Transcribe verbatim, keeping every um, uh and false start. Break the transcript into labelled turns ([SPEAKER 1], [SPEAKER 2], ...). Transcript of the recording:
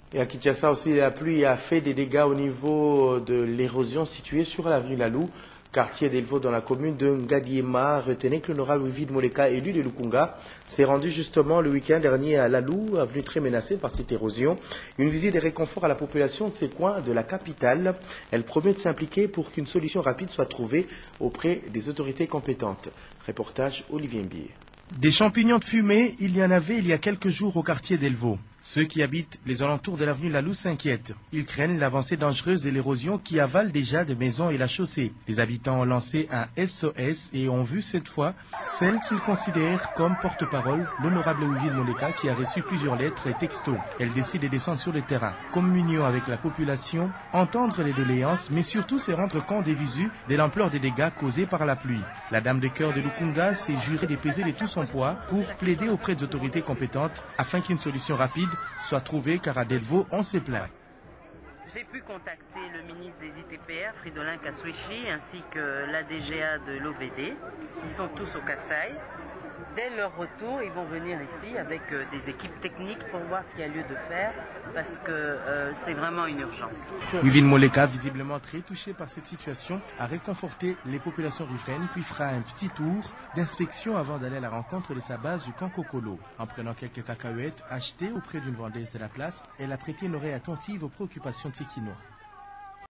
[SPEAKER 1] Et à Kinshasa aussi, la pluie a fait des dégâts au niveau de l'érosion située sur l'avenue Lalou, quartier d'Elvo dans la commune de Ngadiema. Retenez que l'honorable Wivide Moleka, élu de Lukunga, s'est rendu justement le week-end dernier à Lalou, avenue très menacée par cette érosion. Une visite de réconfort à la population de ces coins de la capitale. Elle promet de s'impliquer pour qu'une solution rapide soit trouvée auprès des autorités compétentes. Reportage Olivier Mbié.
[SPEAKER 2] Des champignons de fumée, il y en avait il y a quelques jours au quartier d'Elvo. Ceux qui habitent les alentours de l'avenue Lalou s'inquiètent. Ils craignent l'avancée dangereuse de l'érosion qui avale déjà des maisons et la chaussée. Les habitants ont lancé un S O S et ont vu cette fois celle qu'ils considèrent comme porte-parole, l'honorable Wivide Moleka, qui a reçu plusieurs lettres et textos. Elle décide de descendre sur le terrain, communion avec la population, entendre les doléances, mais surtout se rendre compte des visus de l'ampleur des dégâts causés par la pluie. La dame de cœur de Lukunga s'est jurée de peser de tout son poids pour plaider auprès des autorités compétentes afin qu'une solution rapide soit trouvée, car à Delvaux, on se plaint.
[SPEAKER 3] J'ai pu contacter le ministre des I T P R, Fridolin Kaswichi, ainsi que l'A D G A de l'O V D. Ils sont tous au Kasaï. Dès leur retour, ils vont venir ici avec euh, des équipes techniques pour voir ce qu'il y a lieu de faire, parce que euh, c'est vraiment une urgence.
[SPEAKER 2] Wivide Moleka, visiblement très touché par cette situation, a réconforté les populations riveraines, puis fera un petit tour d'inspection avant d'aller à la rencontre de sa base du Kankokolo. En prenant quelques cacahuètes achetées auprès d'une vendeuse de la place, elle a prêté une oreille attentive aux préoccupations de ses Kinois.